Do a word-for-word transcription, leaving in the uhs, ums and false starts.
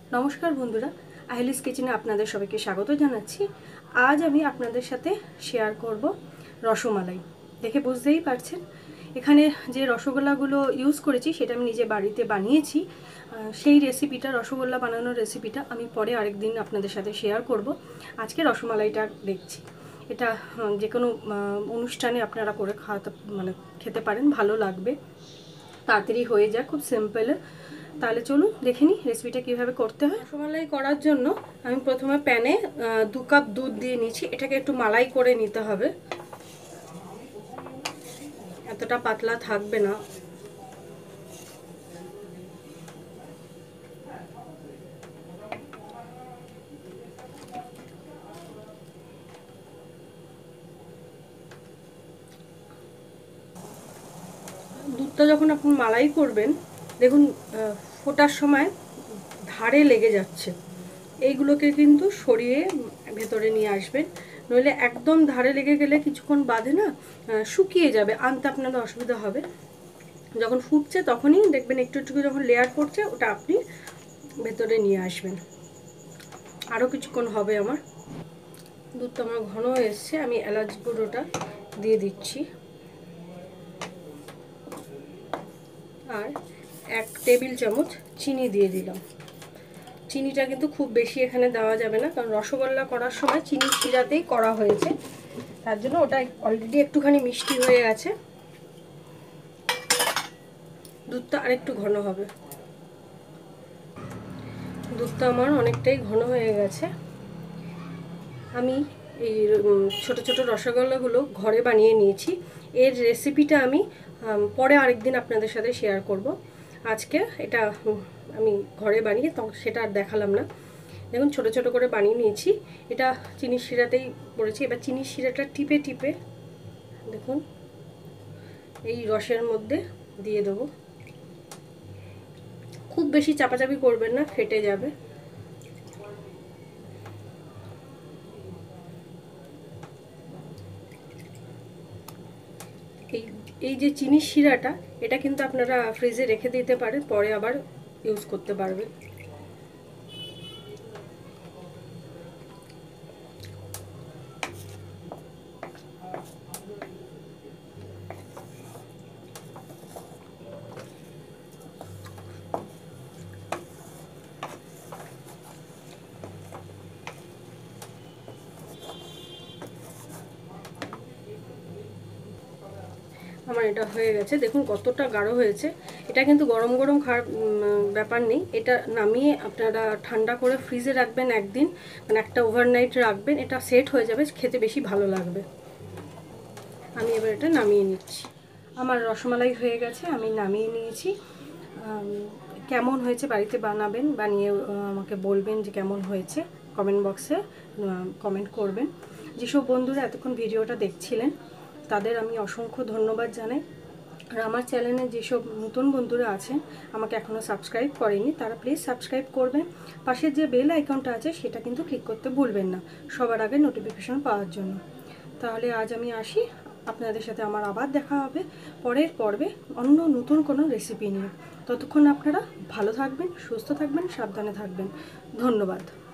নমস্কার বন্ধুরা, আহেলিস কিচেনে আপনাদের সবাইকে স্বাগত জানাচ্ছি। আজ আমি আপনাদের সাথে শেয়ার করব রসমালাই। দেখে বুঝতেই পারছেন এখানে যে রসগোল্লাগুলো ইউজ করেছি সেটা আমি নিজে বাড়িতে বানিয়েছি। সেই রেসিপিটা, রসগোল্লা বানানোর রেসিপিটা আমি পরে আরেকদিন আপনাদের সাথে শেয়ার করব। আজকে রসমালাইটা দেখছি। এটা যে কোনো অনুষ্ঠানে আপনারা করে খাওয়াতে মানে খেতে পারেন, ভালো লাগবে, তাড়াতাড়ি হয়ে যায়, খুব সিম্পল। তাহলে চলুন দেখে নিই রেসিপিটা কীভাবে করতে হয়। রসমালাই করার জন্য আমি প্রথমে প্যানে দু কাপ দুধ দিয়ে নিচ্ছি। এটাকে একটু মালাই করে নিতে হবে, এতটা পাতলা থাকবে না। দুধটা যখন আপনি মালাই করবেন, দেখুন ফোটার সময় ধারে লেগে যাচ্ছে, এইগুলোকে কিন্তু সরিয়ে ভেতরে নিয়ে আসবেন, নইলে একদম ধারে লেগে গেলে কিছুক্ষণ বাদে না শুকিয়ে যাবে, আনতে আপনাদের অসুবিধা হবে। যখন ফুটছে তখনই দেখবেন একটু একটু যখন লেয়ার পড়ছে, ওটা আপনি ভেতরে নিয়ে আসবেন। আরও কিছুক্ষণ হবে। আমার দুধটা আমার ঘন হয়ে এসছে, আমি এলাচ গুঁড়োটা দিয়ে দিচ্ছি আর এক টেবিল চামচ চিনি দিয়ে দিলাম। চিনিটা কিন্তু খুব বেশি এখানে দেওয়া যাবে না, কারণ রসগোল্লা করার সময় চিনি শিরাতেই করা হয়েছে, তার জন্য ওটা অলরেডি একটুখানি মিষ্টি হয়ে গেছে। দুধটা আরেকটু ঘন হবে। দুধটা আমার অনেকটাই ঘন হয়ে গেছে। আমি এই ছোট ছোট রসগোল্লাগুলো ঘরে বানিয়ে নিয়েছি। এর রেসিপিটা আমি পরে আরেকদিন আপনাদের সাথে শেয়ার করব। আজকে এটা আমি ঘরে বানিয়ে তখন সেটা আর দেখালাম না। দেখুন ছোট ছোট করে বানিয়ে নিয়েছি। এটা চিনির শিরাতেই পড়েছি। এবার চিনির শিরাটা টিপে টিপে দেখুন এই রসের মধ্যে দিয়ে দেবো। খুব বেশি চাপাচাপি করবেন না, ফেটে যাবে। এই এই যে চিনির শিরাটা, এটা কিন্তু আপনারা ফ্রিজে রেখে দিতে পারেন, পরে আবার ইউজ করতে পারবেন। আমার এটা হয়ে গেছে, দেখুন কতটা গাঢ় হয়েছে। এটা কিন্তু গরম গরম খাওয়ার ব্যাপার নেই, এটা নামিয়ে আপনারা ঠান্ডা করে ফ্রিজে রাখবেন একদিন, মানে একটা ওভারনাইট রাখবেন, এটা সেট হয়ে যাবে, খেতে বেশি ভালো লাগবে। আমি এবার এটা নামিয়ে নিচ্ছি। আমার রসমালাই হয়ে গেছে, আমি নামিয়ে নিয়েছি। কেমন হয়েছে বাড়িতে বানাবেন, বানিয়ে আমাকে বলবেন যে কেমন হয়েছে, কমেন্ট বক্সে কমেন্ট করবেন। যেসব বন্ধুরা এতক্ষণ ভিডিওটা দেখছিলেন তাদের আমি অসংখ্য ধন্যবাদ জানাই। আর আমার চ্যানেলে যেসব নতুন বন্ধুরা আছেন আমাকে এখনও সাবস্ক্রাইব করেনি, তারা প্লিজ সাবস্ক্রাইব করবেন। পাশের যে বেল আইকনটা আছে সেটা কিন্তু ক্লিক করতে ভুলবেন না, সবার আগে নোটিফিকেশন পাওয়ার জন্য। তাহলে আজ আমি আসি, আপনাদের সাথে আমার আবার দেখা হবে পরের পর্বে অন্য নতুন কোনো রেসিপি নিয়ে। ততক্ষণ আপনারা ভালো থাকবেন, সুস্থ থাকবেন, সাবধানে থাকবেন। ধন্যবাদ।